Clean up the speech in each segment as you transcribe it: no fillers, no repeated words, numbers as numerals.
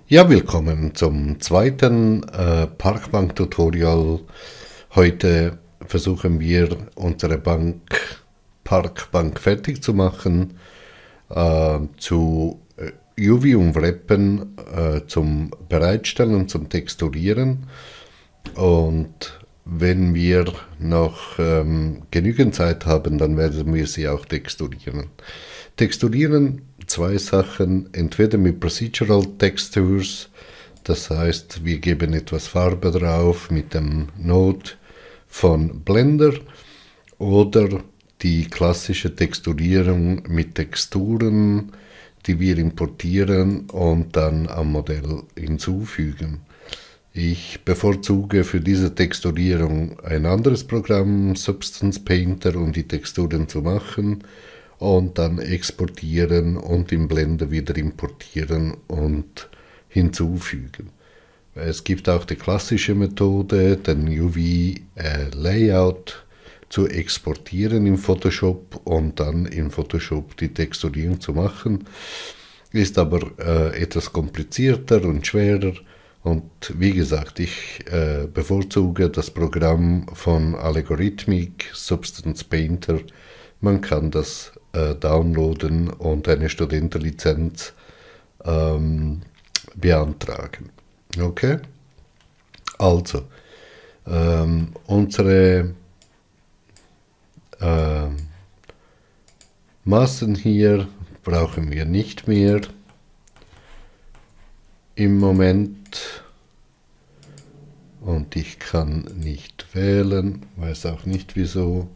Ja, willkommen zum zweiten Parkbank-Tutorial. Heute versuchen wir unsere Parkbank fertig zu machen, zu UV umwrappen, zum Bereitstellen, zum Texturieren. Und wenn wir noch genügend Zeit haben, dann werden wir sie auch texturieren. Texturieren zwei Sachen, entweder mit Procedural Textures, das heißt, wir geben etwas Farbe drauf mit dem Node von Blender, oder die klassische Texturierung mit Texturen, die wir importieren und dann am Modell hinzufügen. Ich bevorzuge für diese Texturierung ein anderes Programm, Substance Painter, um die Texturen zu machen und dann exportieren und im Blender wieder importieren und hinzufügen. Es gibt auch die klassische Methode, den UV-Layout zu exportieren in Photoshop und dann in Photoshop die Texturierung zu machen. Ist aber etwas komplizierter und schwerer. Und wie gesagt, ich bevorzuge das Programm von Allegorithmic, Substance Painter. Man kann das downloaden und eine Studentenlizenz beantragen. Okay? Also, unsere Massen hier brauchen wir nicht mehr im Moment. Und ich kann nicht wählen, weiß auch nicht wieso.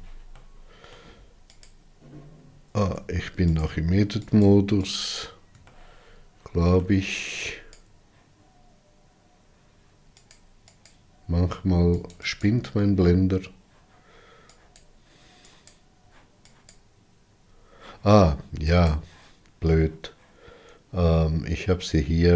Ich bin noch im Edit-Modus, glaube ich. Manchmal spinnt mein Blender. Ja, blöd. Ich habe sie hier.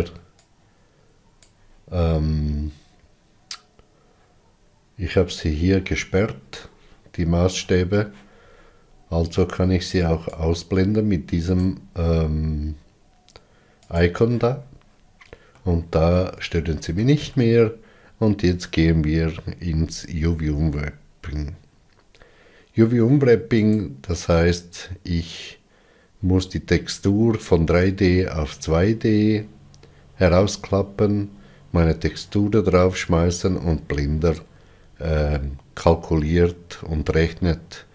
Ich habe sie hier gesperrt, die Maßstäbe. Also kann ich sie auch ausblenden mit diesem Icon da. Und da stören sie mich nicht mehr. Und jetzt gehen wir ins UV-Umwrapping. UV-Umwrapping, das heißt, ich muss die Textur von 3D auf 2D herausklappen, meine Textur da drauf schmeißen und Blender kalkuliert und rechnet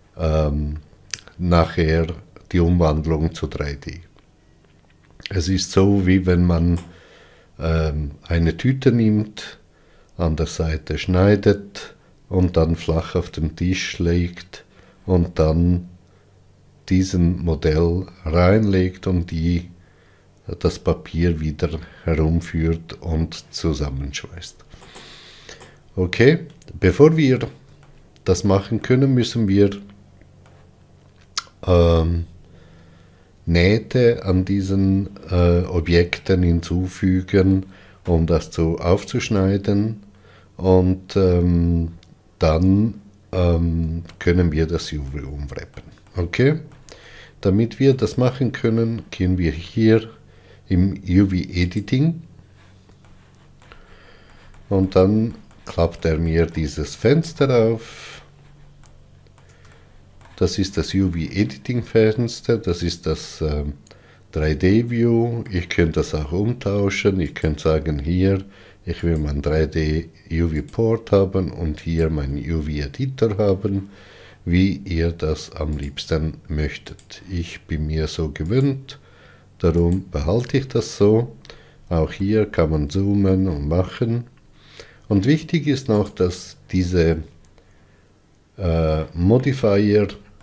nachher die Umwandlung zu 3D. Es ist so, wie wenn man eine Tüte nimmt, an der Seite schneidet und dann flach auf den Tisch legt und dann diesen Modell reinlegt und das Papier wieder herumführt und zusammenschweißt. Okay, bevor wir das machen können, müssen wir Nähte an diesen Objekten hinzufügen, um das aufzuschneiden, und dann können wir das UV umwrappen. Okay? Damit wir das machen können, gehen wir hier im UV Editing und dann klappt er mir dieses Fenster auf. Das ist das UV Editing Fenster, das ist das 3D View. Ich könnte das auch umtauschen. Ich könnte sagen, hier, ich will mein 3D UV Port haben und hier mein UV Editor haben, wie ihr das am liebsten möchtet. Ich bin mir so gewöhnt, darum behalte ich das so. Auch hier kann man zoomen und machen. Und wichtig ist noch, dass diese Modifier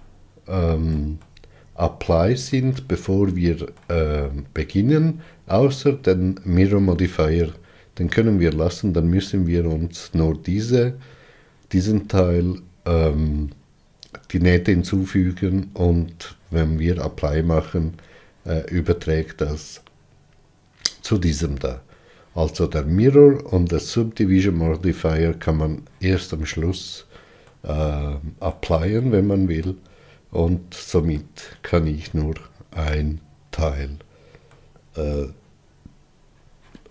Apply sind, bevor wir beginnen, außer den Mirror Modifier, den können wir lassen, dann müssen wir uns nur diesen Teil die Nähte hinzufügen, und wenn wir Apply machen, überträgt das zu diesem da. Also der Mirror und der Subdivision Modifier kann man erst am Schluss applyen, wenn man will, und somit kann ich nur ein Teil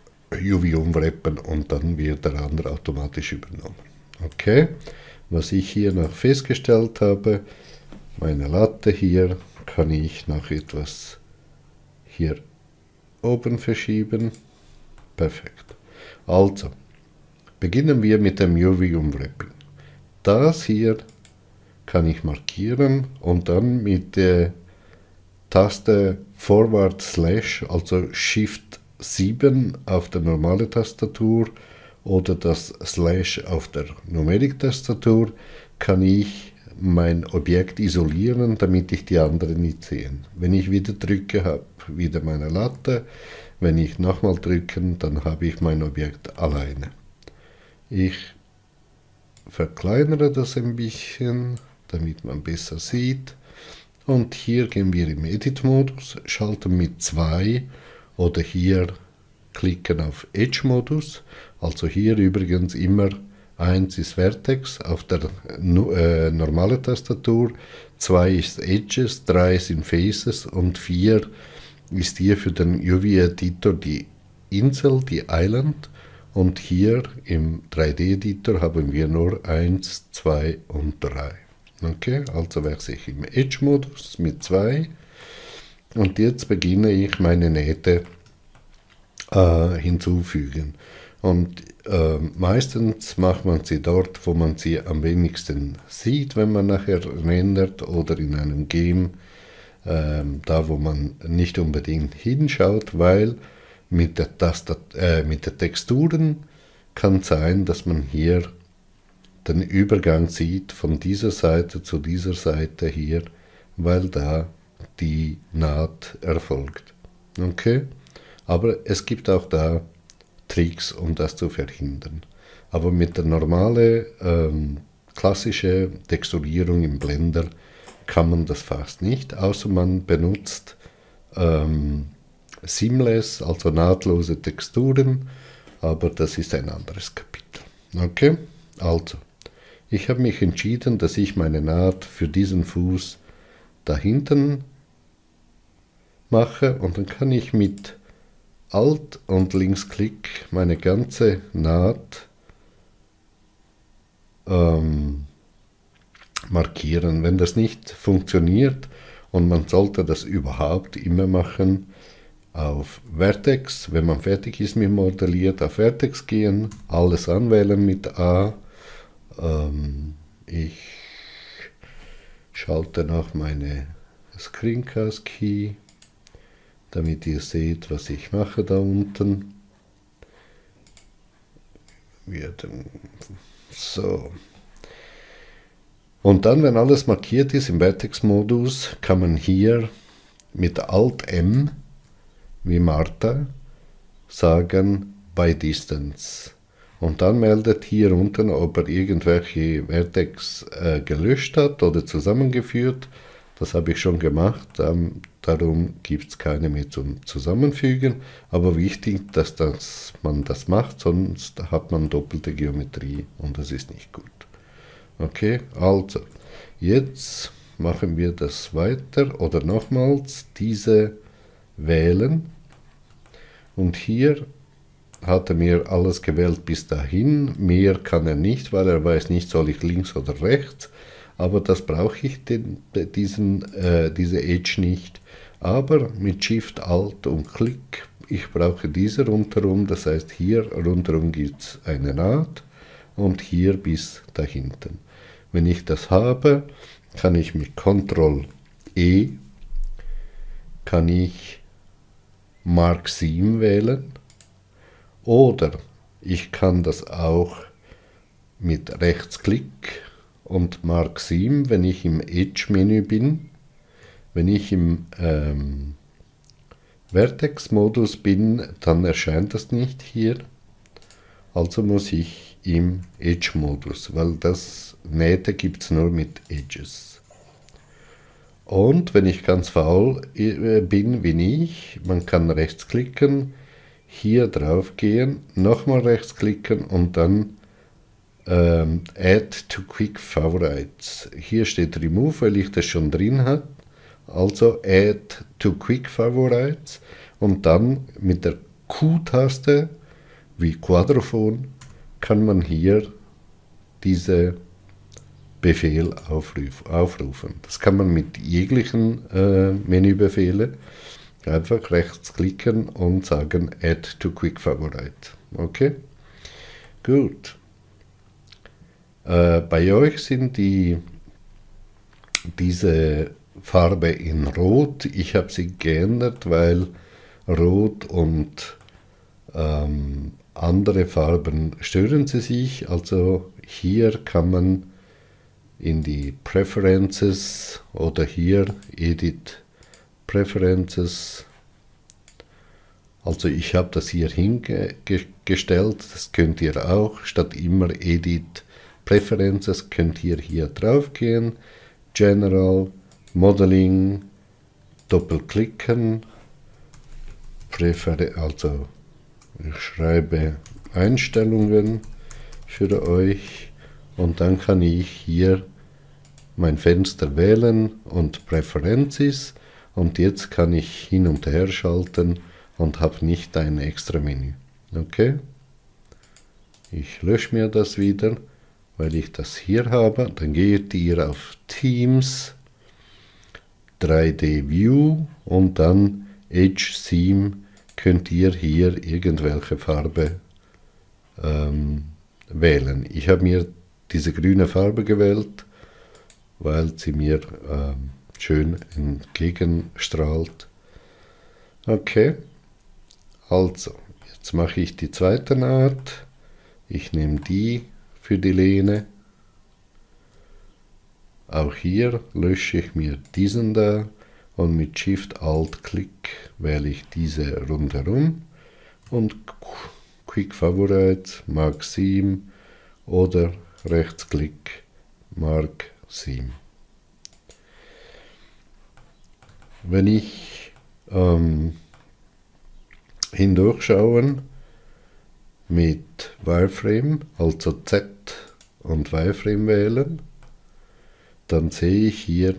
UV umwrappen und dann wird der andere automatisch übernommen. Okay, was ich hier noch festgestellt habe, meine Latte hier kann ich noch etwas hier oben verschieben. Perfekt. Also, beginnen wir mit dem UV umwrapping. Das hier kann ich markieren und dann mit der Taste Forward Slash, also Shift 7 auf der normalen Tastatur oder das Slash auf der Numerik-Tastatur, kann ich mein Objekt isolieren, damit ich die anderen nicht sehe. Wenn ich wieder drücke, habe ich wieder meine Latte. Wenn ich nochmal drücke, dann habe ich mein Objekt alleine. Ich verkleinere das ein bisschen, damit man besser sieht. Und hier gehen wir im Edit-Modus, schalten mit 2 oder hier klicken auf Edge-Modus. Also hier übrigens immer 1 ist Vertex auf der normalen Tastatur, 2 ist Edges, 3 sind Faces und 4 ist hier für den UV-Editor die Insel, die Island. Und hier im 3D-Editor haben wir nur 1, 2 und 3. Okay, also wechsle ich im Edge-Modus mit 2 und jetzt beginne ich meine Nähte hinzufügen. Und meistens macht man sie dort, wo man sie am wenigsten sieht, wenn man nachher rendert oder in einem Game, da wo man nicht unbedingt hinschaut, weil mit der Texturen kann sein, dass man hier den Übergang sieht von dieser Seite zu dieser Seite hier, weil da die Naht erfolgt. Okay? Aber es gibt auch da Tricks, um das zu verhindern. Aber mit der normalen, klassischen Texturierung im Blender kann man das fast nicht, außer man benutzt Seamless, also nahtlose Texturen, aber das ist ein anderes Kapitel. Okay? Also, ich habe mich entschieden, dass ich meine Naht für diesen Fuß da hinten mache und dann kann ich mit Alt und Linksklick meine ganze Naht markieren. Wenn das nicht funktioniert, und man sollte das überhaupt immer machen, auf Vertex, wenn man fertig ist mit Modelliert, auf Vertex gehen, alles anwählen mit A. Ich schalte noch meine Screencast Key, damit ihr seht, was ich mache da unten. So. Und dann, wenn alles markiert ist im Vertex-Modus, kann man hier mit Alt-M, wie Martha, sagen by Distance. Und dann meldet hier unten, ob er irgendwelche Vertex gelöscht hat oder zusammengeführt. Das habe ich schon gemacht, darum gibt es keine mehr zum Zusammenfügen. Aber wichtig, dass man das macht, sonst hat man doppelte Geometrie und das ist nicht gut. Okay, also, jetzt machen wir das weiter oder nochmals diese wählen. Und hier hat er mir alles gewählt bis dahin. Mehr kann er nicht, weil er weiß nicht, soll ich links oder rechts. Aber das brauche ich, diese Edge nicht. Aber mit Shift, Alt und Klick, ich brauche diese rundherum. Das heißt, hier rundherum gibt es eine Naht und hier bis dahinten. Wenn ich das habe, kann ich mit Ctrl E kann ich Mark Seam wählen oder ich kann das auch mit Rechtsklick und Mark Seam, wenn ich im Edge-Menü bin. Wenn ich im Vertex-Modus bin, dann erscheint das nicht hier. Also muss ich im Edge-Modus, weil das Nähte gibt es nur mit Edges. Und wenn ich ganz faul bin wie ich, man kann rechtsklicken, hier drauf gehen, nochmal rechtsklicken und dann Add to Quick Favorites. Hier steht Remove, weil ich das schon drin habe. Also Add to Quick Favorites und dann mit der Q-Taste wie Quadrophon kann man hier diese Befehl aufrufen. Das kann man mit jeglichen Menübefehle einfach rechtsklicken und sagen Add to Quick Favorite. Okay? Gut. Bei euch sind diese Farbe in Rot. Ich habe sie geändert, weil Rot und andere Farben stören sie sich. Also hier kann man in die Preferences oder hier Edit Preferences. Also ich habe das hier hingestellt, das könnt ihr auch. Statt immer Edit Preferences könnt ihr hier drauf gehen. General, Modeling, doppelklicken, also ich schreibe Einstellungen für euch und dann kann ich hier mein Fenster wählen und Preferences und jetzt kann ich hin und her schalten und habe nicht ein extra Menü. Okay? Ich lösche mir das wieder, weil ich das hier habe. Dann geht ihr auf Themes, 3D View und dann Edge Theme könnt ihr hier irgendwelche Farbe wählen. Ich habe mir diese grüne Farbe gewählt, weil sie mir schön entgegenstrahlt. Okay, also jetzt mache ich die zweite Art. Ich nehme die für die Lehne. Auch hier lösche ich mir diesen da und mit Shift-Alt-Klick wähle ich diese rundherum und Quick Favorite, Mark Theme oder Rechtsklick, Mark Theme. Wenn ich hindurchschauen mit Wireframe, also Z und Wireframe wählen, dann sehe ich hier,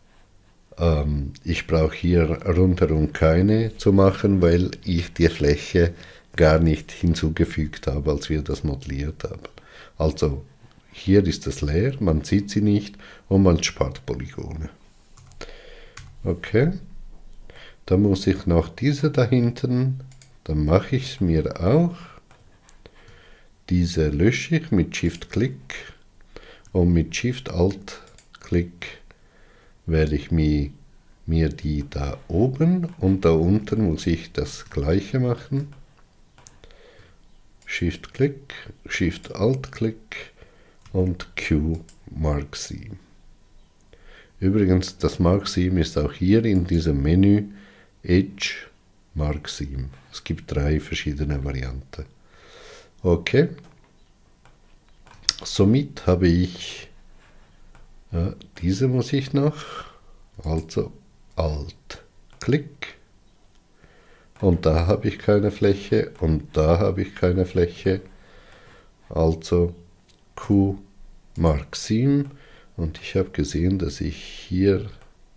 ich brauche hier rundherum keine zu machen, weil ich die Fläche gar nicht hinzugefügt habe, als wir das modelliert haben. Also hier ist es leer, man sieht sie nicht und man spart Polygone. Okay, dann muss ich noch diese da hinten, dann mache ich es mir auch. Diese lösche ich mit Shift-Klick und mit Shift-Alt-Klick wähle ich mir die da oben und da unten muss ich das gleiche machen. Shift-Klick, Shift-Alt-Klick und Q Mark Theme. Übrigens, das Mark Theme ist auch hier in diesem Menü Edge Mark Theme. Es gibt 3 verschiedene Varianten. Okay. Somit habe ich diese muss ich noch, also Alt-Klick und da habe ich keine Fläche und da habe ich keine Fläche, also Q Mark Theme und ich habe gesehen, dass ich hier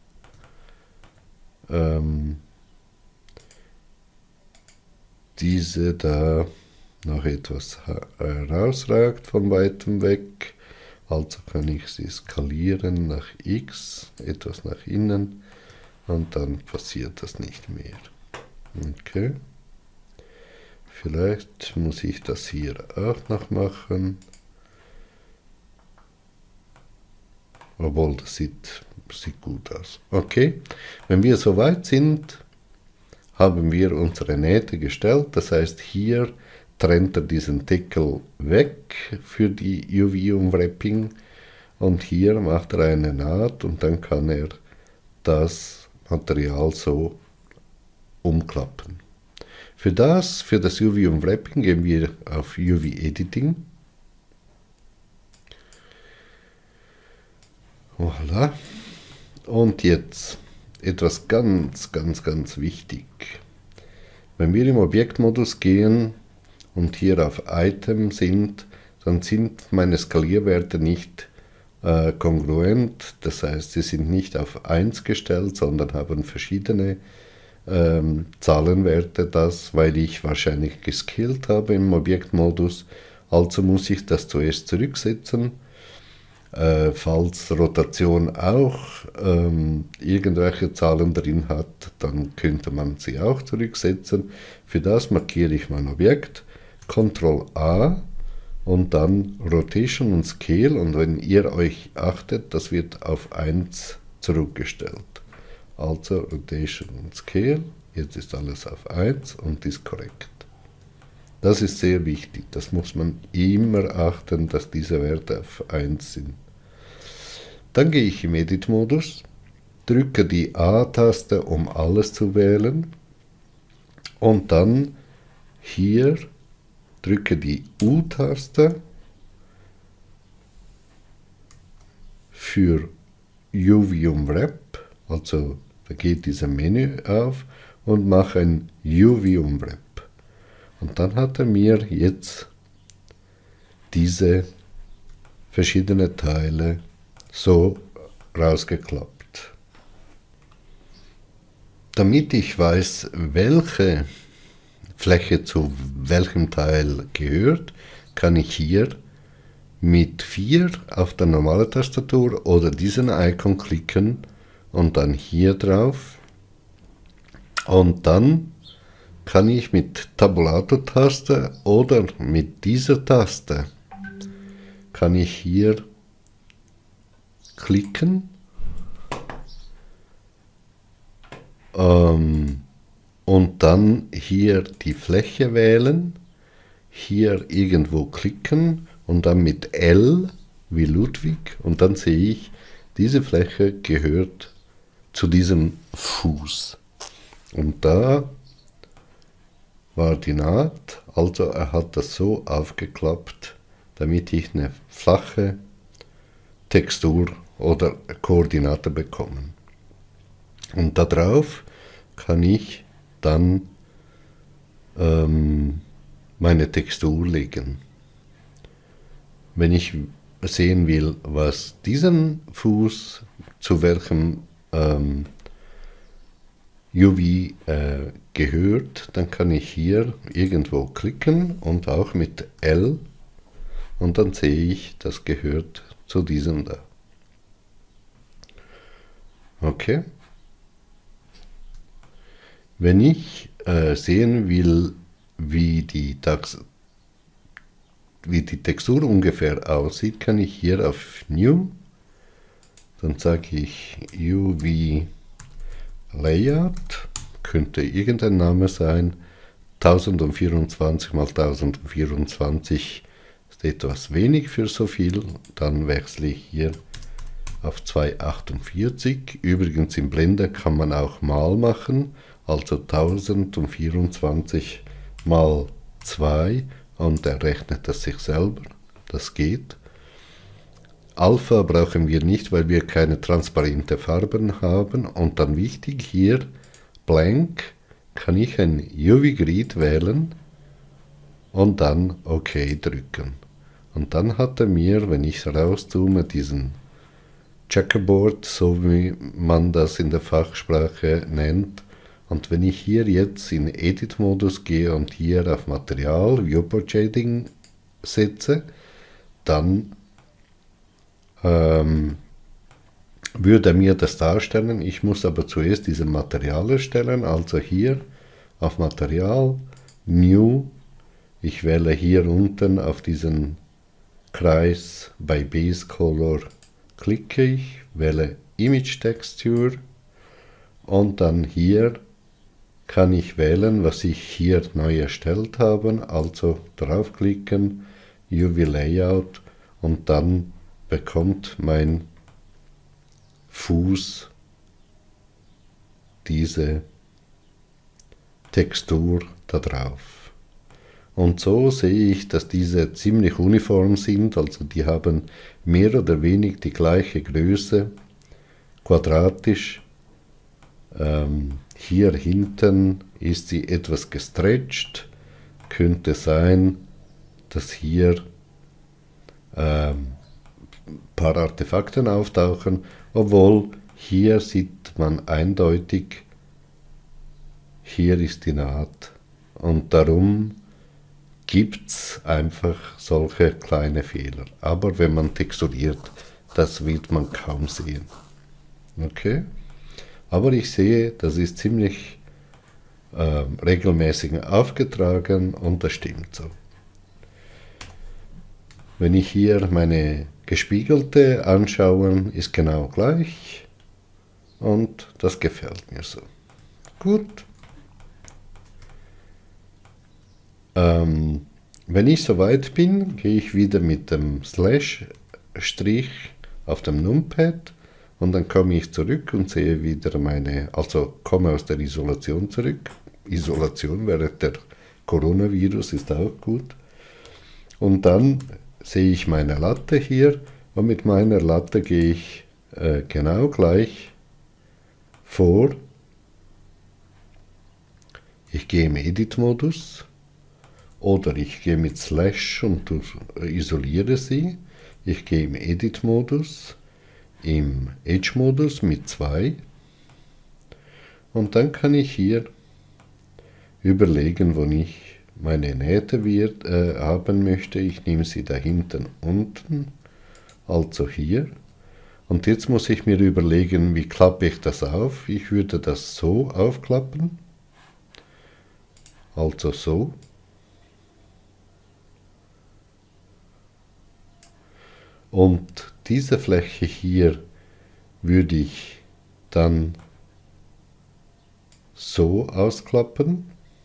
diese da noch etwas herausragt von weitem weg. Also kann ich sie skalieren nach X, etwas nach innen und dann passiert das nicht mehr. Okay. Vielleicht muss ich das hier auch noch machen. Obwohl, das sieht gut aus. Okay, wenn wir soweit sind, haben wir unsere Nähte gestellt. Das heißt, hier trennt er diesen Deckel weg für die UV-Umwrapping und hier macht er eine Naht und dann kann er das Material so umklappen. Für das UV-Umwrapping gehen wir auf UV-Editing. Voilà. Und jetzt etwas ganz wichtig. Wenn wir im Objektmodus gehen und hier auf Item sind, dann sind meine Skalierwerte nicht kongruent. Das heißt, sie sind nicht auf 1 gestellt, sondern haben verschiedene Zahlenwerte das, weil ich wahrscheinlich geskillt habe im Objektmodus. Also muss ich das zuerst zurücksetzen. Falls Rotation auch irgendwelche Zahlen drin hat, dann könnte man sie auch zurücksetzen. Für das markiere ich mein Objekt, Ctrl A und dann Rotation und Scale, und wenn ihr euch achtet, das wird auf 1 zurückgestellt. Also Rotation und Scale, jetzt ist alles auf 1 und ist korrekt. Das ist sehr wichtig, das muss man immer achten, dass diese Werte auf 1 sind. Dann gehe ich im Edit-Modus, drücke die A-Taste, um alles zu wählen, und dann hier drücke die U-Taste für UV-Unwrap, also da geht dieses Menü auf, und mache ein UV-Unwrap. Und dann hat er mir jetzt diese verschiedenen Teile so rausgeklappt. Damit ich weiß, welche Fläche zu welchem Teil gehört, kann ich hier mit 4 auf der normalen Tastatur oder diesen Icon klicken und dann hier drauf. Und dann kann ich mit Tabulator-Taste oder mit dieser Taste kann ich hier klicken und dann hier die Fläche wählen, hier irgendwo klicken und dann mit L wie Ludwig, und dann sehe ich, diese Fläche gehört zu diesem Fuß. Und da war die Naht, also er hat das so aufgeklappt, damit ich eine flache Textur oder Koordinate bekomme. Und darauf kann ich dann meine Textur legen. Wenn ich sehen will, was diesen Fuß zu welchem UV gehört, dann kann ich hier irgendwo klicken und auch mit L, und dann sehe ich, das gehört zu diesem da. Okay. Wenn ich sehen will, wie die Textur ungefähr aussieht, kann ich hier auf New, dann sage ich UV Layout, könnte irgendein Name sein, 1024 x 1024 ist etwas wenig für so viel, dann wechsle ich hier auf 248. Übrigens im Blender kann man auch mal machen, also 1024 mal 2, und er rechnet das sich selber, das geht. Alpha brauchen wir nicht, weil wir keine transparente Farben haben, und dann wichtig hier, Blank, kann ich ein UV Grid wählen und dann OK drücken. Und dann hat er mir, wenn ich rauszoome, diesen Checkerboard, so wie man das in der Fachsprache nennt. Und wenn ich hier jetzt in Edit-Modus gehe und hier auf Material, Viewport Shading setze, dann würde er mir das darstellen. Ich muss aber zuerst diese Material erstellen, also hier auf Material, New, ich wähle hier unten auf diesen Kreis bei Base Color, klicke ich, wähle Image Texture, und dann hier kann ich wählen, was ich hier neu erstellt habe, also draufklicken, UV Layout, und dann bekommt mein Fuß diese Textur da drauf. Und so sehe ich, dass diese ziemlich uniform sind, also die haben mehr oder weniger die gleiche Größe, quadratisch. Hier hinten ist sie etwas gestretcht, könnte sein, dass hier ein paar Artefakten auftauchen, obwohl hier sieht man eindeutig, hier ist die Naht. Und darum gibt es einfach solche kleine Fehler. Aber wenn man texturiert, das wird man kaum sehen. Okay? Aber ich sehe, das ist ziemlich regelmäßig aufgetragen und das stimmt so. Wenn ich hier meine gespiegelte anschaue, ist genau gleich und das gefällt mir so. Gut. Wenn ich soweit bin, gehe ich wieder mit dem Slash-Strich auf dem Numpad und dann komme ich zurück und sehe wieder also komme aus der Isolation zurück. Isolation während der Coronavirus ist auch gut. Und dann sehe ich meine Latte hier und mit meiner Latte gehe ich genau gleich vor. Ich gehe im Edit-Modus oder ich gehe mit Slash und isoliere sie. Ich gehe im Edit-Modus, im Edge-Modus mit 2 und dann kann ich hier überlegen, wo ich meine Nähte haben möchte. Ich nehme sie da hinten unten, also hier. Und jetzt muss ich mir überlegen, wie klappe ich das auf. Ich würde das so aufklappen, also so. Und diese Fläche hier würde ich dann so ausklappen.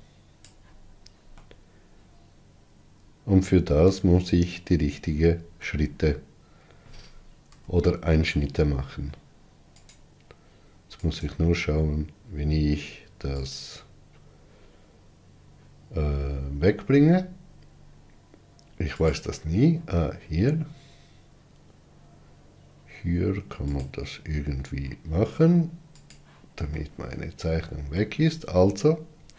Und für das muss ich die richtigen Schritte oder Einschnitte machen. Jetzt muss ich nur schauen, wenn ich das wegbringe. Ich weiß das nie. Hier. Hier kann man das irgendwie machen, damit meine Zeichnung weg ist. Also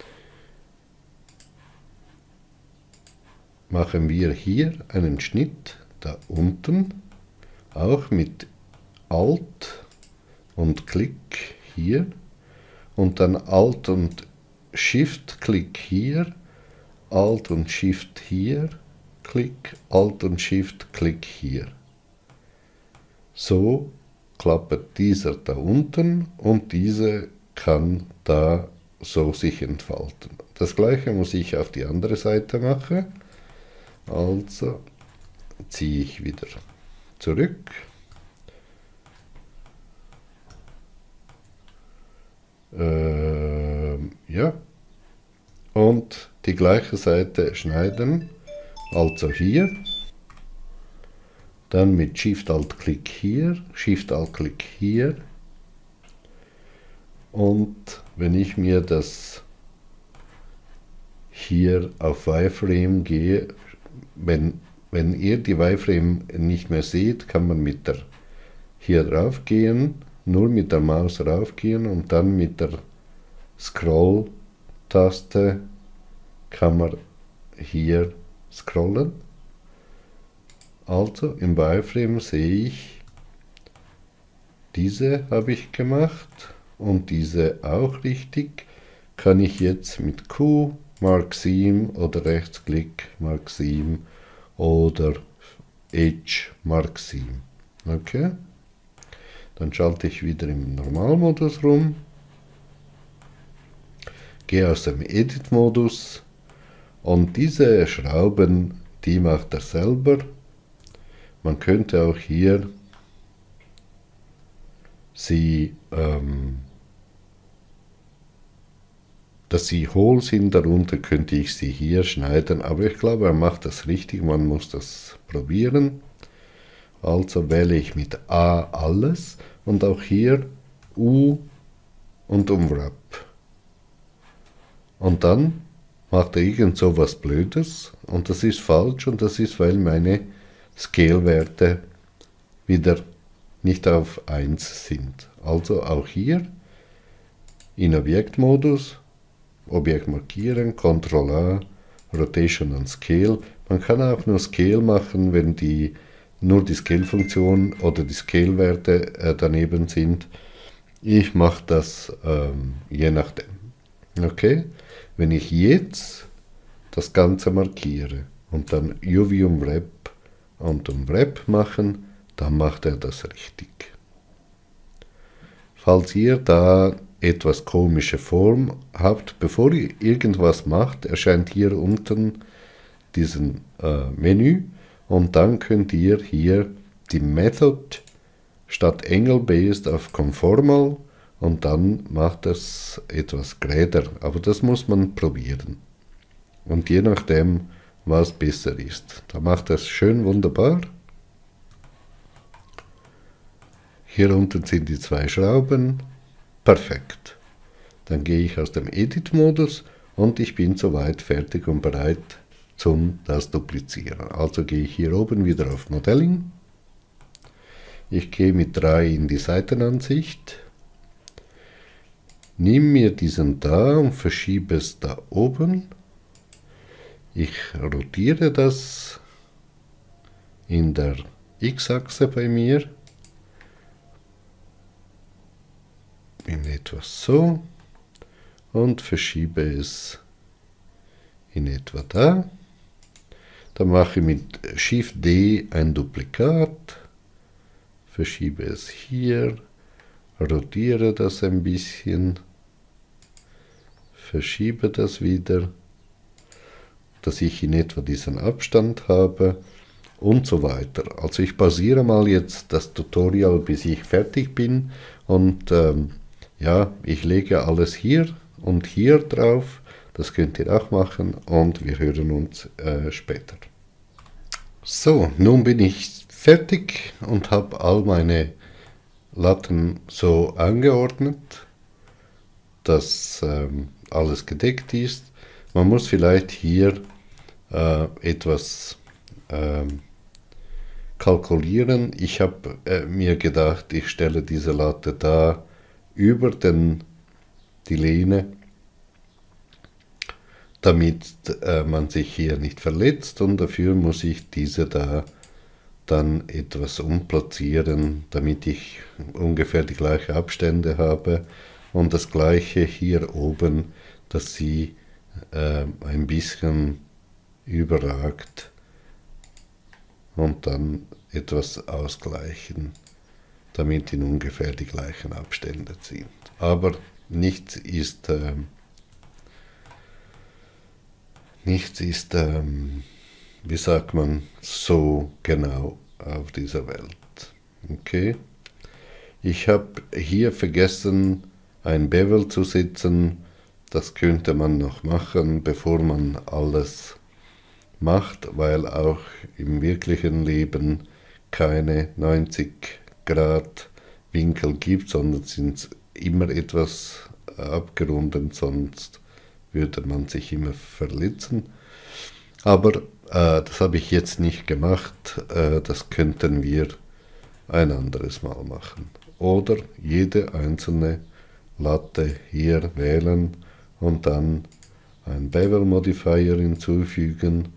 machen wir hier einen Schnitt da unten, auch mit Alt und Klick hier und dann Alt und Shift-Klick hier, Alt und Shift hier, Klick, Alt und Shift-Klick hier. So klappert dieser da unten und diese kann da so sich entfalten. Das gleiche muss ich auf die andere Seite machen. Also ziehe ich wieder zurück. Ja. Und die gleiche Seite schneiden. Also hier. Dann mit Shift-Alt-Klick hier, Shift-Alt-Klick hier. Und wenn ich mir das hier auf Wireframe gehe, wenn ihr die Wireframe nicht mehr seht, kann man mit der hier drauf gehen, nur mit der Maus drauf gehen und dann mit der Scroll-Taste kann man hier scrollen. Also im Wireframe sehe ich, diese habe ich gemacht und diese auch richtig. Kann ich jetzt mit Q, Mark 7 oder Rechtsklick, Mark 7 oder Edge, Mark 7. Okay? Dann schalte ich wieder im Normalmodus rum, gehe aus dem Edit-Modus und diese Schrauben, die macht er selber. Man könnte auch hier dass sie hohl sind, darunter könnte ich sie hier schneiden, aber ich glaube, er macht das richtig, man muss das probieren. Also wähle ich mit A alles und auch hier U und Umwrap. Und dann macht er irgend so was Blödes und das ist falsch und das ist, weil meine Scale-Werte wieder nicht auf 1 sind. Also auch hier in Objektmodus, Objekt markieren, Ctrl A, Rotation und Scale. Man kann auch nur Scale machen, wenn nur die Scale-Funktion oder die Scale-Werte daneben sind. Ich mache das je nachdem. Okay? Wenn ich jetzt das Ganze markiere und dann UV Wrap und Wrap machen, dann macht er das richtig. Falls ihr da etwas komische Form habt, bevor ihr irgendwas macht, erscheint hier unten diesen Menü und dann könnt ihr hier die Method statt Angle-Based auf Conformal und dann macht es etwas gräder. Aber das muss man probieren. Und je nachdem, was besser ist. Da macht es schön wunderbar. Hier unten sind die 2 Schrauben. Perfekt. Dann gehe ich aus dem Edit-Modus und ich bin soweit fertig und bereit zum das Duplizieren. Also gehe ich hier oben wieder auf Modelling. Ich gehe mit 3 in die Seitenansicht. Nimm mir diesen da und verschiebe es da oben. Ich rotiere das in der X-Achse bei mir. In etwa so. Und verschiebe es in etwa da. Dann mache ich mit Shift D ein Duplikat. Verschiebe es hier. Rotiere das ein bisschen. Verschiebe das wieder, dass ich in etwa diesen Abstand habe und so weiter. Also ich pausiere mal jetzt das Tutorial, bis ich fertig bin und ja, ich lege alles hier und hier drauf. Das könnt ihr auch machen und wir hören uns später. So, nun bin ich fertig und habe all meine Latten so angeordnet, dass alles gedeckt ist. Man muss vielleicht hier etwas kalkulieren. Ich habe mir gedacht, ich stelle diese Latte da über die Lehne, damit man sich hier nicht verletzt, und dafür muss ich diese da dann etwas umplatzieren, damit ich ungefähr die gleichen Abstände habe, und das gleiche hier oben, dass sie ein bisschen überragt und dann etwas ausgleichen, damit in ungefähr die gleichen Abstände sind. Aber nichts ist wie sagt man, so genau auf dieser Welt. Okay. Ich habe hier vergessen, ein Bevel zu setzen. Das könnte man noch machen, bevor man alles macht, weil auch im wirklichen Leben keine 90 Grad Winkel gibt, sondern sind immer etwas abgerundet, sonst würde man sich immer verletzen. Aber das habe ich jetzt nicht gemacht, das könnten wir ein anderes Mal machen. Oder jede einzelne Latte hier wählen und dann ein Bevel Modifier hinzufügen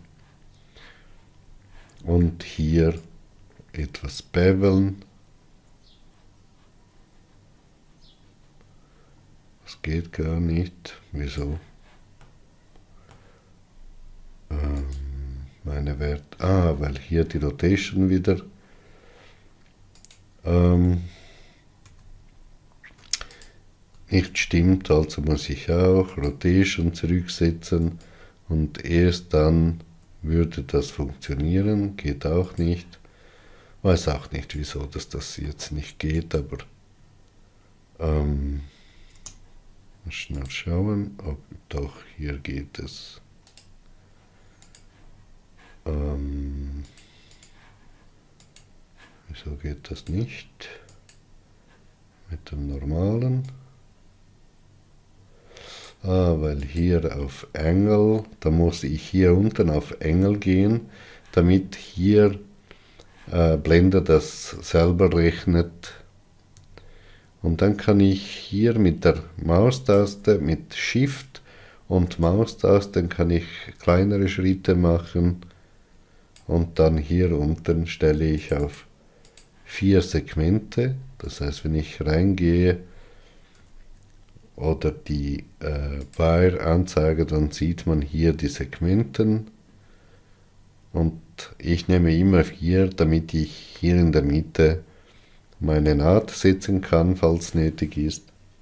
und hier etwas beveln. Das geht gar nicht. Wieso? Meine Wert. Weil hier die Rotation wieder nicht stimmt, also muss ich auch Rotation zurücksetzen und erst dann würde das funktionieren. Geht auch nicht. Weiß auch nicht, wieso das jetzt nicht geht, aber mal schnell schauen, ob doch hier geht es. Wieso geht das nicht mit dem normalen? Weil hier auf Angle, da muss ich hier unten auf Angle gehen, damit hier Blender das selber rechnet. Und dann kann ich hier mit der Maustaste, mit Shift und Maustaste, kann ich kleinere Schritte machen. Und dann hier unten stelle ich auf 4 Segmente. Das heißt, wenn ich reingehe, oder die Wire-Anzeige, dann sieht man hier die Segmenten und ich nehme immer 4, damit ich hier in der Mitte meine Naht setzen kann, falls nötig ist.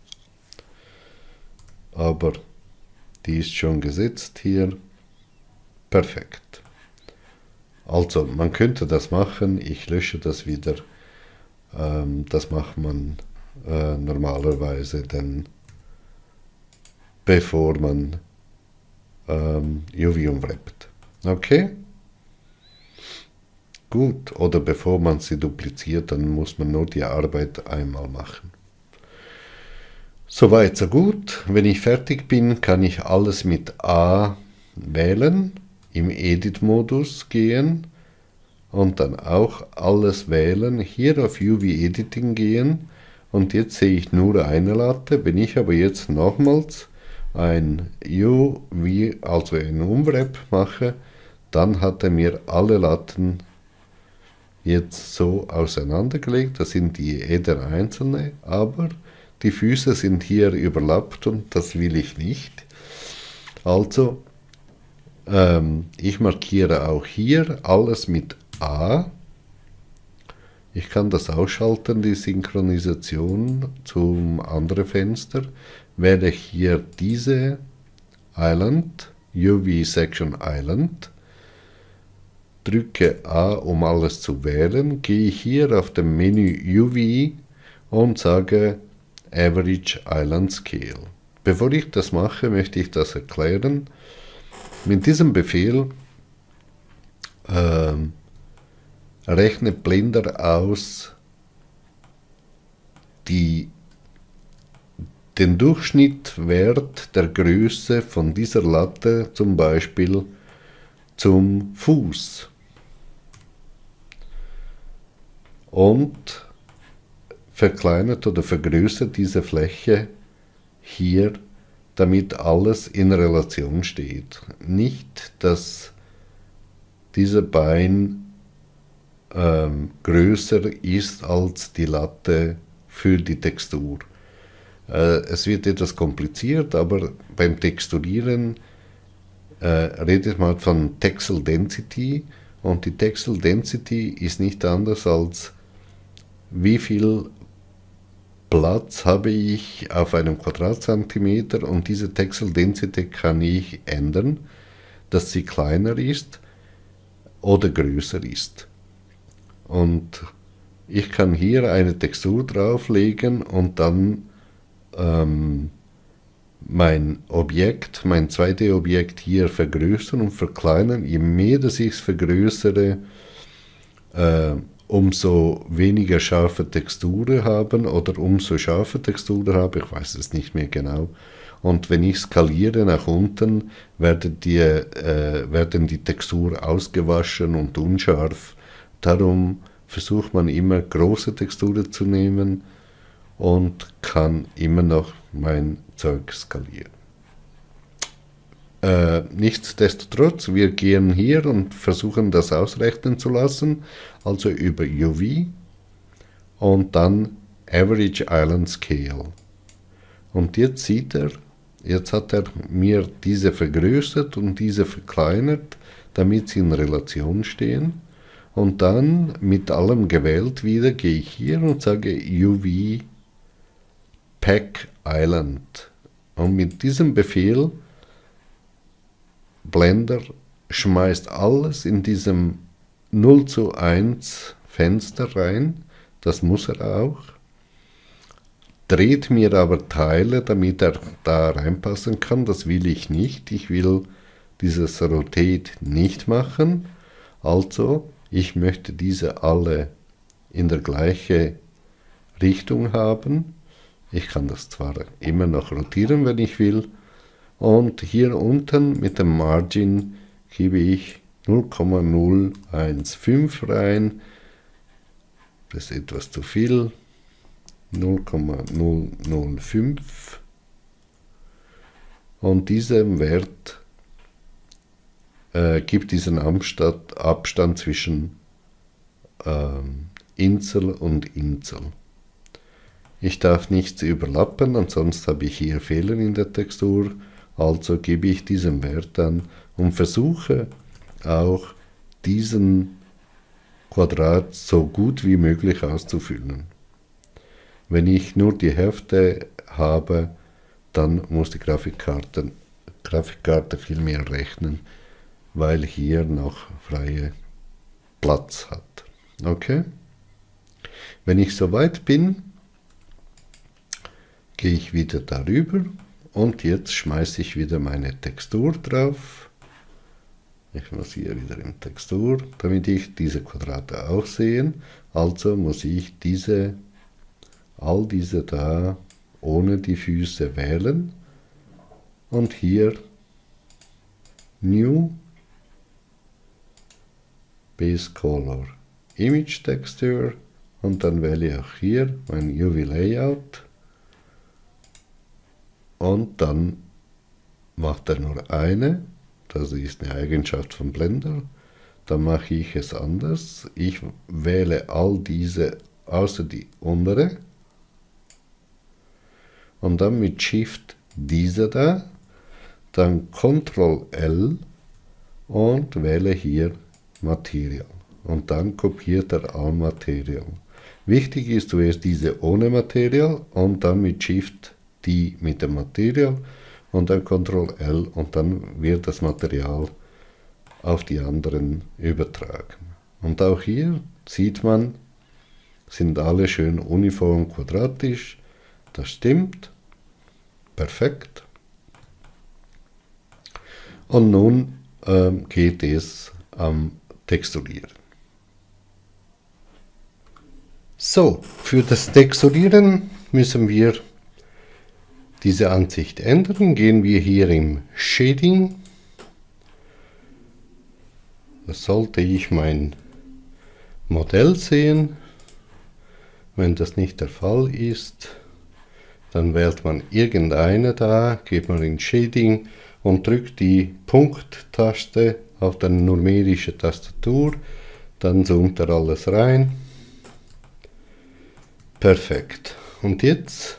Aber die ist schon gesetzt hier. Perfekt. Also man könnte das machen, ich lösche das wieder. Das macht man normalerweise dann, bevor man UV umwrappt. Okay? Gut, oder bevor man sie dupliziert, dann muss man nur die Arbeit einmal machen. Soweit, so gut. Wenn ich fertig bin, kann ich alles mit A wählen, im Edit-Modus gehen und dann auch alles wählen, hier auf UV Editing gehen und jetzt sehe ich nur eine Latte. Wenn ich aber jetzt nochmals ein UV, also ein Umwrap mache, dann hat er mir alle Latten jetzt so auseinandergelegt. Das sind jeder einzelne, aber die Füße sind hier überlappt und das will ich nicht. Also ich markiere auch hier alles mit A. Ich kann das ausschalten, die Synchronisation zum anderen Fenster. Wähle hier diese Island, UV Section Island. Drücke A, um alles zu wählen. Gehe hier auf dem Menü UV und sage Average Island Scale. Bevor ich das mache, möchte ich das erklären. Mit diesem Befehl rechnet Blender aus den Durchschnittwert der Größe von dieser Latte, zum Beispiel zum Fuß. Und verkleinert oder vergrößert diese Fläche hier, damit alles in Relation steht. Nicht, dass dieser Bein größer ist als die Latte für die Textur. Es wird etwas kompliziert, aber beim Texturieren redet man von Texel Density und die Texel Density ist nicht anders als wie viel Platz habe ich auf einem Quadratzentimeter und diese Texel Density kann ich ändern, dass sie kleiner ist oder größer ist. Und ich kann hier eine Textur drauflegen und dann mein Objekt, mein 2D-Objekt hier vergrößern und verkleinern. Je mehr dass ich es vergrößere, umso weniger scharfe Texturen haben oder umso scharfe Texturen habe, ich weiß es nicht mehr genau. Und wenn ich skaliere nach unten, werden die Texturen ausgewaschen und unscharf. Darum versucht man immer große Texturen zu nehmen und kann immer noch mein Zeug skalieren. Nichtsdestotrotz, wir gehen hier und versuchen das ausrechnen zu lassen, also über UV und dann Average Island Scale. Und jetzt sieht er, jetzt hat er mir diese vergrößert und diese verkleinert, damit sie in Relation stehen. Und dann mit allem gewählt wieder gehe ich hier und sage UV Pack Island. Und mit diesem Befehl Blender schmeißt alles in diesem 0:1 Fenster rein, das muss er auch, dreht mir aber Teile, damit er da reinpassen kann, das will ich nicht, ich will dieses Rotate nicht machen, also ich möchte diese alle in der gleichen Richtung haben, ich kann das zwar immer noch rotieren, wenn ich will, und hier unten mit dem Margin gebe ich 0,015 rein. Das ist etwas zu viel. 0,005. Und dieser Wert gibt diesen Abstand zwischen Insel und Insel. Ich darf nichts überlappen, ansonsten habe ich hier Fehler in der Textur. Also gebe ich diesen Wert an und versuche auch diesen Quadrat so gut wie möglich auszufüllen. Wenn ich nur die Hälfte habe, dann muss die Grafikkarte viel mehr rechnen, weil hier noch freie Platz hat. Okay? Wenn ich soweit bin, gehe ich wieder darüber und jetzt schmeiße ich wieder meine Textur drauf. Ich muss hier wieder in Textur, damit ich diese Quadrate auch sehe. Also muss ich all diese da ohne die Füße wählen und hier New Base Color Image Texture und dann wähle ich auch hier mein UV Layout und dann macht er nur eine, das ist eine Eigenschaft von Blender. Dann mache ich es anders. Ich wähle all diese außer die untere und dann mit Shift diese da, dann Ctrl L und wähle hier Material und dann kopiert er all Material. Wichtig ist zuerst diese ohne Material und dann mit Shift die mit dem Material und dann Ctrl L und dann wird das Material auf die anderen übertragen. Und auch hier sieht man, sind alle schön uniform quadratisch. Das stimmt. Perfekt. Und nun geht es am Texturieren. So, für das Texturieren müssen wir diese Ansicht ändern. Gehen wir hier im Shading. Da sollte ich mein Modell sehen. Wenn das nicht der Fall ist, dann wählt man irgendeine da, geht man in Shading und drückt die Punkt-Taste auf der numerischen Tastatur. Dann zoomt er alles rein. Perfekt. Und jetzt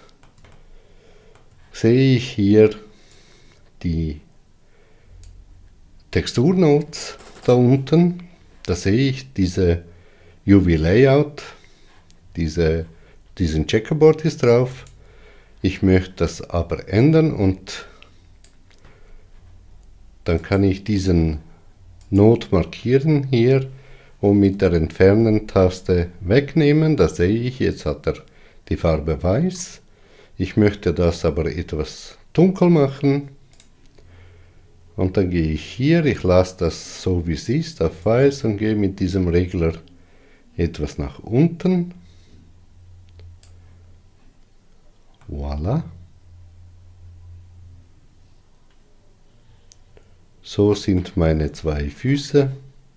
sehe ich hier die Texturnodes da unten. Da sehe ich diese UV Layout, diesen Checkerboard ist drauf. Ich möchte das aber ändern und dann kann ich diesen Node markieren hier und mit der Entfernen-Taste wegnehmen. Da sehe ich, jetzt hat er die Farbe weiß. Ich möchte das aber etwas dunkel machen. Und dann gehe ich hier, ich lasse das so wie es ist auf weiß und gehe mit diesem Regler etwas nach unten. Voilà. So sind meine zwei Füße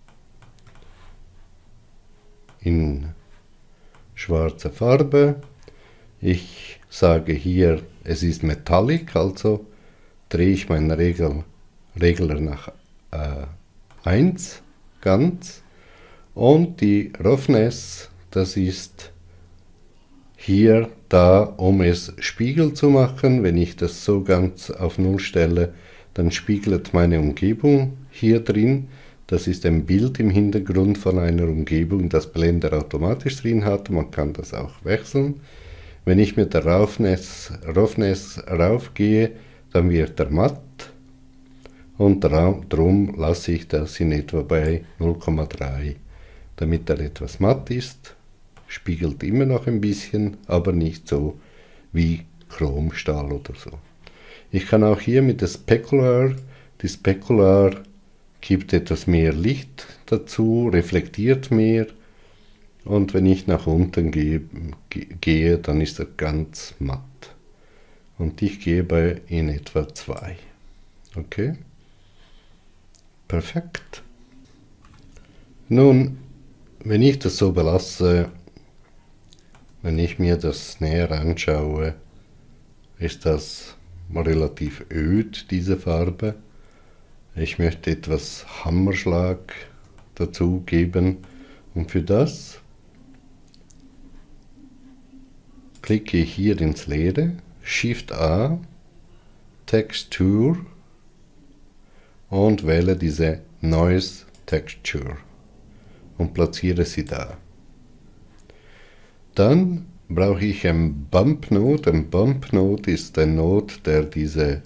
in schwarzer Farbe. Ich sage hier, es ist Metallic, also drehe ich meinen Regler nach 1 ganz und die Roughness, das ist hier da, um es Spiegel zu machen. Wenn ich das so ganz auf 0 stelle, dann spiegelt meine Umgebung hier drin. Das ist ein Bild im Hintergrund von einer Umgebung, das Blender automatisch drin hat. Man kann das auch wechseln. Wenn ich mit der Roughness raufgehe, dann wird er matt. Und darum lasse ich das in etwa bei 0,3, damit er etwas matt ist. Spiegelt immer noch ein bisschen, aber nicht so wie Chromstahl oder so. Ich kann auch hier mit der Specular, die Specular gibt etwas mehr Licht dazu, reflektiert mehr. Und wenn ich nach unten gehe, dann ist er ganz matt. Und ich gebe in etwa 2. Okay? Perfekt. Nun, wenn ich das so belasse, wenn ich mir das näher anschaue, ist das relativ öd, diese Farbe. Ich möchte etwas Hammerschlag dazu geben und für das klicke ich hier ins Leere, Shift A, Texture und wähle diese Noise Texture und platziere sie da. Dann brauche ich einen Bump Node. Ein Bump Node ist ein Node, der diese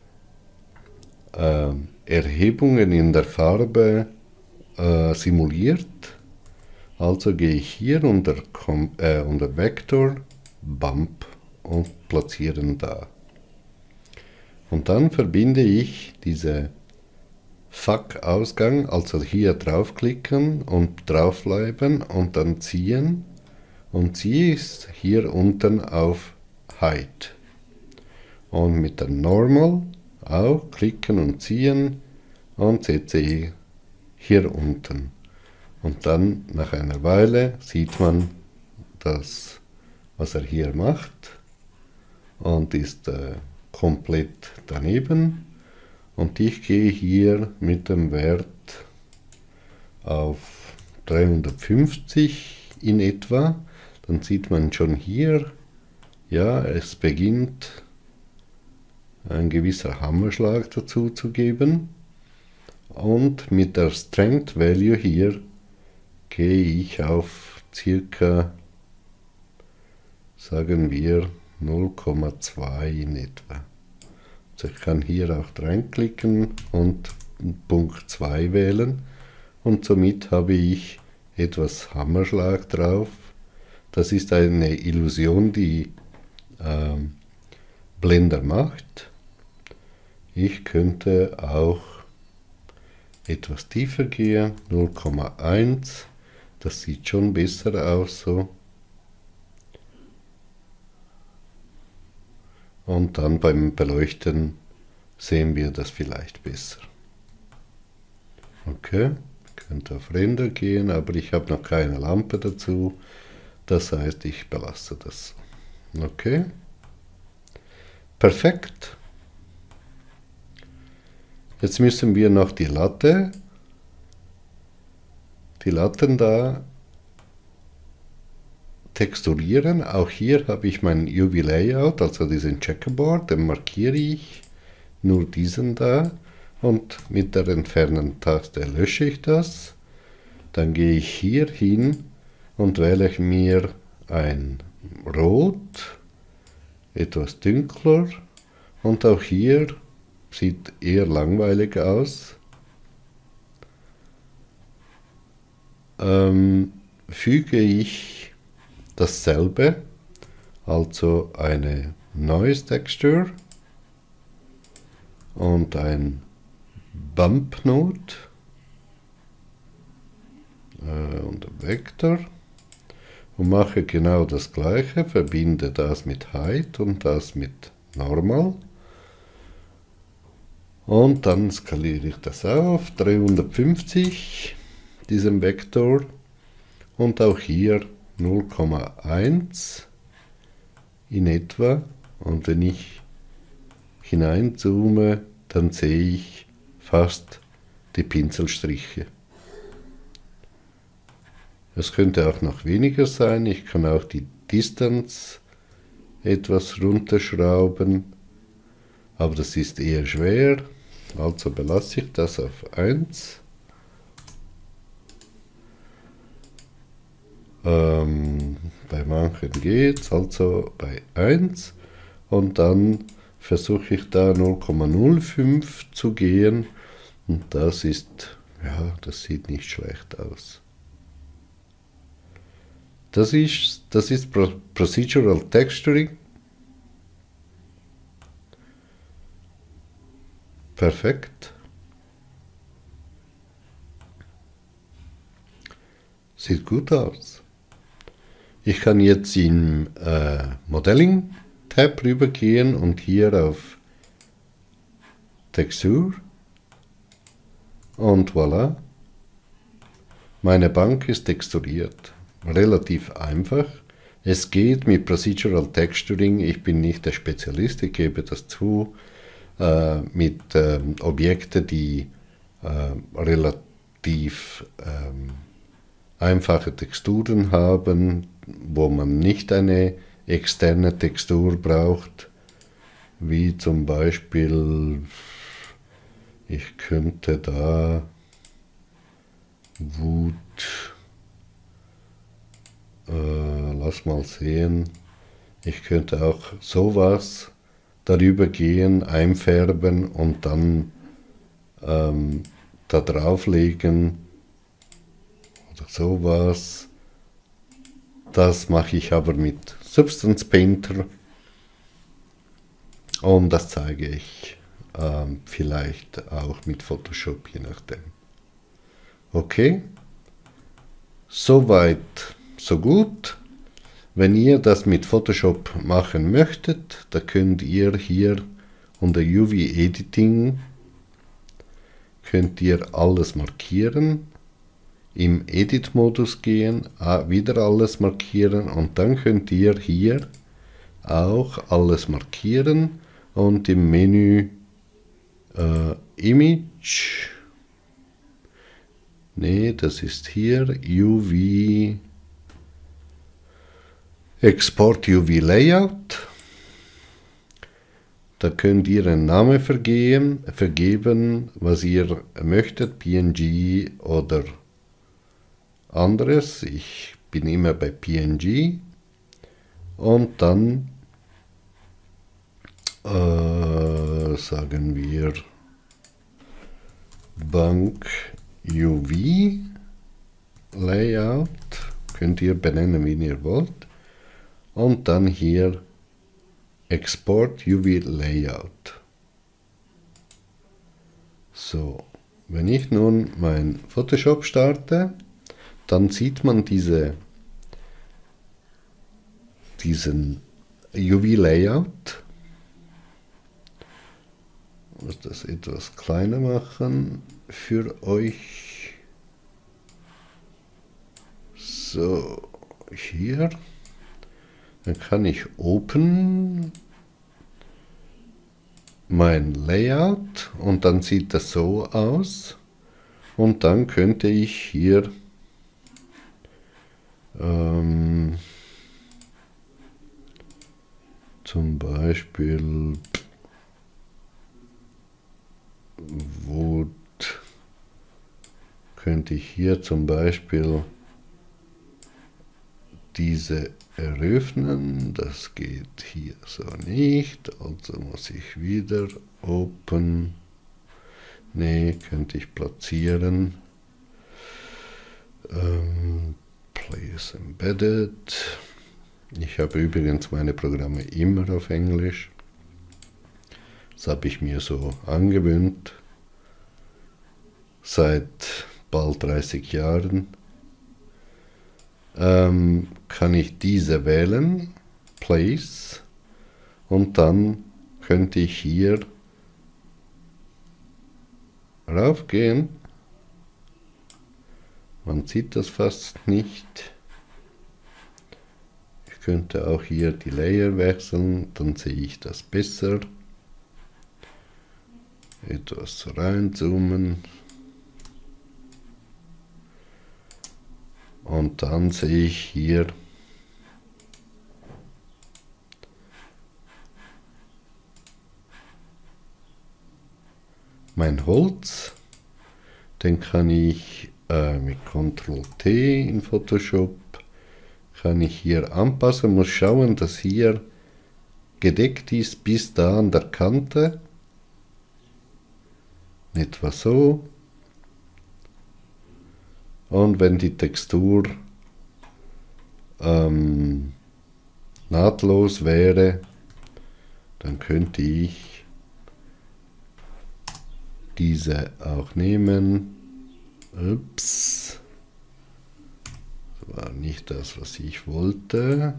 Erhebungen in der Farbe simuliert. Also gehe ich hier unter Vector, Bump und platzieren da. Und dann verbinde ich diese FAC-Ausgang, also hier draufklicken und draufbleiben und dann ziehen. Und ziehe es hier unten auf Height. Und mit der Normal auch klicken und ziehen und setze hier unten. Und dann nach einer Weile sieht man das, was er hier macht, und ist komplett daneben. Und ich gehe hier mit dem Wert auf 350 in etwa. Dann sieht man schon hier, ja, es beginnt ein gewisser Hammerschlag dazu zu geben. Und mit der Strength Value hier gehe ich auf circa, sagen wir, 0,2 in etwa. Also ich kann hier auch reinklicken und Punkt 2 wählen und somit habe ich etwas Hammerschlag drauf. Das ist eine Illusion, die Blender macht. Ich könnte auch etwas tiefer gehen, 0,1. Das sieht schon besser aus so. Und dann beim Beleuchten sehen wir das vielleicht besser. Okay, ich könnte auf Render gehen, aber ich habe noch keine Lampe dazu. Das heißt, ich belasse das. Okay. Perfekt. Jetzt müssen wir noch die Latten da texturieren. Auch hier habe ich mein UV Layout, also diesen Checkerboard, den markiere ich, nur diesen da, und mit der Entfernen-Taste lösche ich das. Dann gehe ich hier hin und wähle ich mir ein Rot, etwas dunkler, und auch hier sieht eher langweilig aus. Füge ich dasselbe, also eine Noise Texture und ein Bump Node und ein Vektor und mache genau das gleiche, verbinde das mit Height und das mit Normal. Und dann skaliere ich das auf 350, diesen Vektor, und auch hier 0,1 in etwa. Und wenn ich hineinzoome, dann sehe ich fast die Pinselstriche. Es könnte auch noch weniger sein. Ich kann auch die Distance etwas runterschrauben, aber das ist eher schwer. Also belasse ich das auf 1. Bei manchen geht es, also bei 1. Und dann versuche ich da 0,05 zu gehen. Und das ist, ja, das sieht nicht schlecht aus. Das ist Procedural Texturing. Perfekt. Sieht gut aus. Ich kann jetzt im Modeling-Tab rübergehen und hier auf Textur und voilà. Meine Bank ist texturiert. Relativ einfach. Es geht mit Procedural Texturing. Ich bin nicht der Spezialist, ich gebe das zu. Mit Objekten, die relativ einfache Texturen haben, wo man nicht eine externe Textur braucht, wie zum Beispiel, ich könnte da Wut, lass mal sehen, ich könnte auch sowas darüber gehen, einfärben und dann da drauflegen oder sowas. Das mache ich aber mit Substance Painter und das zeige ich vielleicht auch mit Photoshop, je nachdem. Okay, soweit, so gut. Wenn ihr das mit Photoshop machen möchtet, da könnt ihr hier unter UV Editing könnt ihr alles markieren, im Edit-Modus gehen, wieder alles markieren und dann könnt ihr hier auch alles markieren und im Menü Image, nee, das ist hier UV Export UV Layout. Da könnt ihr einen Namen vergeben, was ihr möchtet, PNG oder anderes. Ich bin immer bei PNG. Und dann sagen wir Bank UV Layout. Könnt ihr benennen, wie ihr wollt. Und dann hier Export UV Layout. So, wenn ich nun mein Photoshop starte, dann sieht man diesen UV Layout. Ich muss das etwas kleiner machen für euch. So, hier. Dann kann ich Open mein Layout und dann sieht das so aus. Und dann könnte ich hier zum Beispiel Wut, könnte ich hier zum Beispiel diese eröffnen, das geht hier so nicht, also muss ich wieder Open, nee, könnte ich platzieren, Place Embedded, ich habe übrigens meine Programme immer auf Englisch, das habe ich mir so angewöhnt, seit bald 30 Jahren. Kann ich diese wählen, Place, und dann könnte ich hier raufgehen. Man sieht das fast nicht. Ich könnte auch hier die Layer wechseln, dann sehe ich das besser. Etwas reinzoomen. Und dann sehe ich hier mein Holz. Den kann ich mit Ctrl+T in Photoshop kann ich hier anpassen. Muss schauen, dass hier gedeckt ist bis da an der Kante. Etwa so. Und wenn die Textur nahtlos wäre, dann könnte ich diese auch nehmen. Ups, das war nicht das, was ich wollte.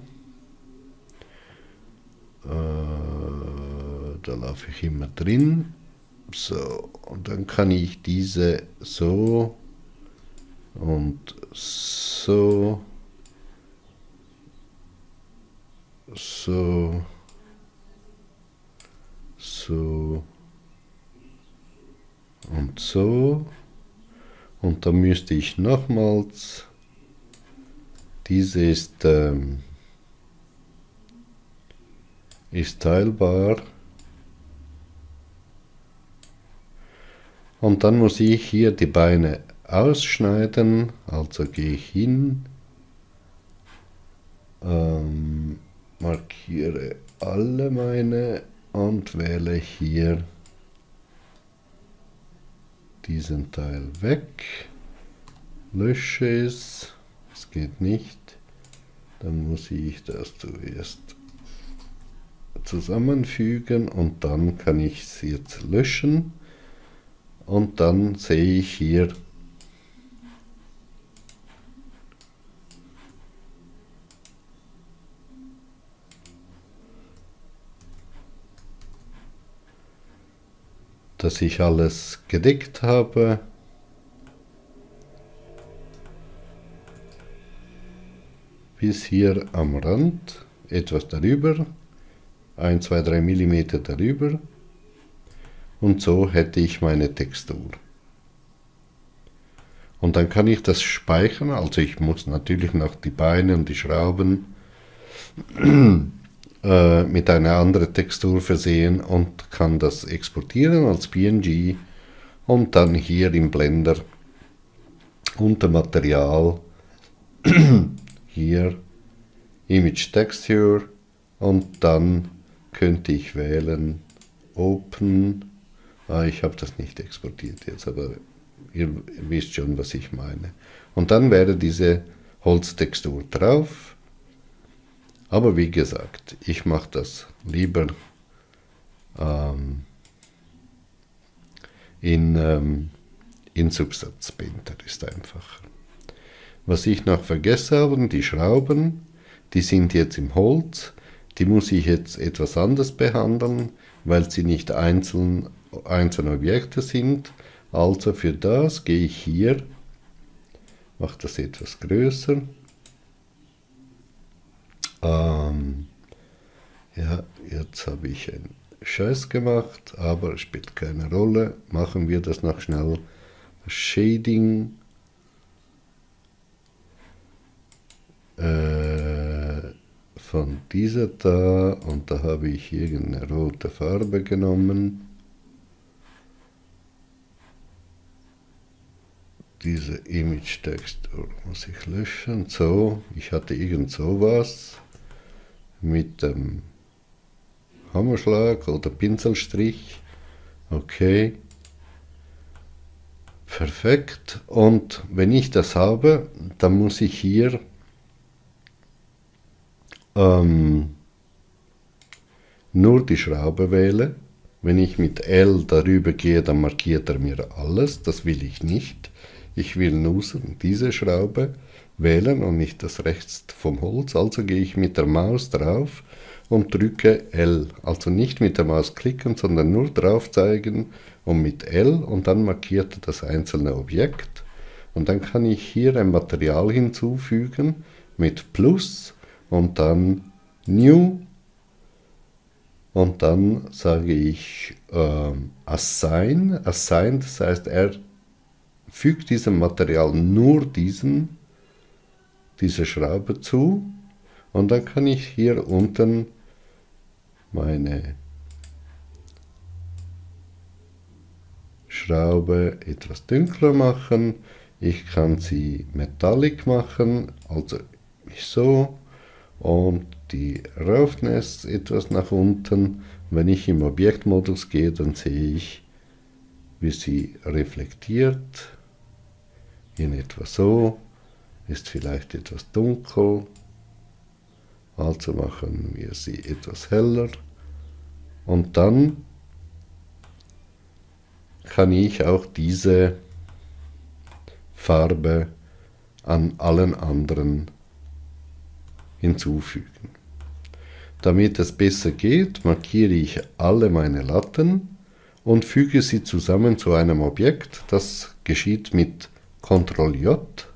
Da laufe ich immer drin. So, und dann kann ich diese so und so, so, so und so. Und dann müsste ich nochmals, diese ist ist teilbar. Und dann muss ich hier die Beine ausschneiden, also gehe ich hin, markiere alle meine und wähle hier diesen Teil weg, lösche es, es geht nicht, dann muss ich das zuerst zusammenfügen und dann kann ich es jetzt löschen. Und dann sehe ich hier dass ich alles gedeckt habe. Bis hier am Rand, etwas darüber, 1, 2, 3 mm darüber. Und so hätte ich meine Textur. Und dann kann ich das speichern, also ich muss natürlich noch die Beine und die Schrauben mit einer anderen Textur versehen und kann das exportieren als PNG und dann hier im Blender unter Material hier Image Texture und dann könnte ich wählen Open. Ich habe das nicht exportiert jetzt, aber ihr wisst schon, was ich meine. Und dann wäre diese Holztextur drauf. Aber wie gesagt, ich mache das lieber in Substance Painter, ist einfacher. Was ich noch vergessen habe, die Schrauben, die sind jetzt im Holz. Die muss ich jetzt etwas anders behandeln, weil sie nicht einzelne Objekte sind. Also für das gehe ich hier, mache das etwas größer. Ja, jetzt habe ich einen Scheiß gemacht, aber es spielt keine Rolle. Machen wir das noch schnell. Das Shading. Von dieser da, und da habe ich irgendeine rote Farbe genommen. Diese Image Textur muss ich löschen. So, ich hatte irgend sowas mit dem Hammerschlag oder Pinselstrich. Okay. Perfekt. Und wenn ich das habe, dann muss ich hier nur die Schraube wähle. Wenn ich mit L darüber gehe, dann markiert er mir alles. Das will ich nicht. Ich will nur diese Schraube wählen und nicht das rechts vom Holz. Also gehe ich mit der Maus drauf und drücke L. Also nicht mit der Maus klicken, sondern nur drauf zeigen und mit L und dann markiert er das einzelne Objekt. Und dann kann ich hier ein Material hinzufügen mit Plus und dann New und dann sage ich Assign. Assign, das heißt, er fügt diesem Material nur diese Schraube zu und dann kann ich hier unten meine Schraube etwas dunkler machen. Ich kann sie metallic machen, also so, und die Roughness etwas nach unten. Wenn ich im Objektmodus gehe, dann sehe ich, wie sie reflektiert. In etwa so, ist vielleicht etwas dunkel. Also machen wir sie etwas heller. Und dann kann ich auch diese Farbe an allen anderen hinzufügen. Damit es besser geht, markiere ich alle meine Latten und füge sie zusammen zu einem Objekt. Das geschieht mit Ctrl J.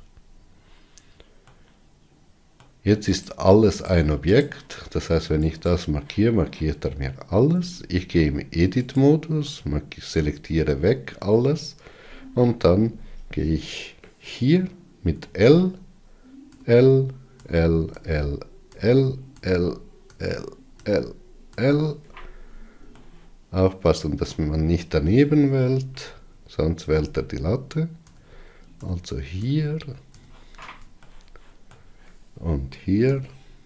Jetzt ist alles ein Objekt, das heißt, wenn ich das markiere, markiert er mir alles. Ich gehe im Edit-Modus, selektiere weg alles und dann gehe ich hier mit L, L, L, L, L, L, L, L, L. Aufpassen, dass man nicht daneben wählt, sonst wählt er die Latte. Also hier und hier.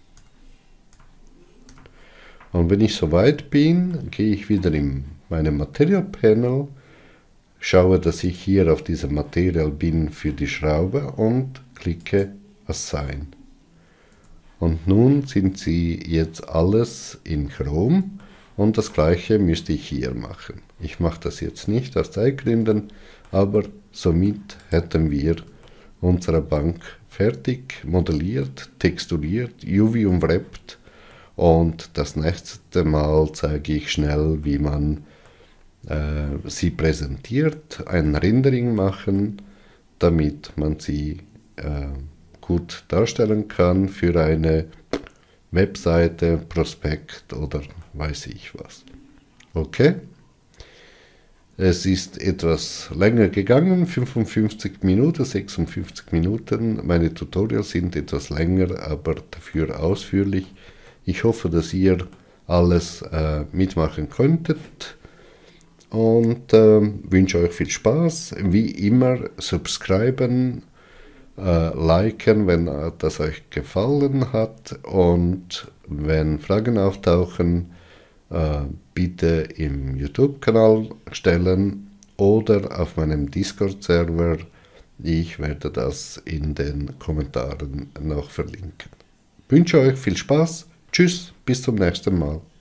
Und wenn ich soweit bin, gehe ich wieder in meinem Material Panel, schaue, dass ich hier auf diesem Material bin für die Schraube und klicke Assign. Und nun sind sie jetzt alles in Chrome und das gleiche müsste ich hier machen. Ich mache das jetzt nicht aus Zeitgründen, aber somit hätten wir unsere Bank fertig modelliert, texturiert, UV umwrappt und das nächste Mal zeige ich schnell, wie man sie präsentiert, ein Rendering machen, damit man sie gut darstellen kann für eine Webseite, Prospekt oder weiß ich was. Okay? Es ist etwas länger gegangen, 55 Minuten, 56 Minuten. Meine Tutorials sind etwas länger, aber dafür ausführlich. Ich hoffe, dass ihr alles mitmachen könntet und wünsche euch viel Spaß. Wie immer, subscriben, liken, wenn das euch gefallen hat und wenn Fragen auftauchen, bitte im YouTube-Kanal stellen oder auf meinem Discord-Server. Ich werde das in den Kommentaren noch verlinken. Ich wünsche euch viel Spaß. Tschüss, bis zum nächsten Mal.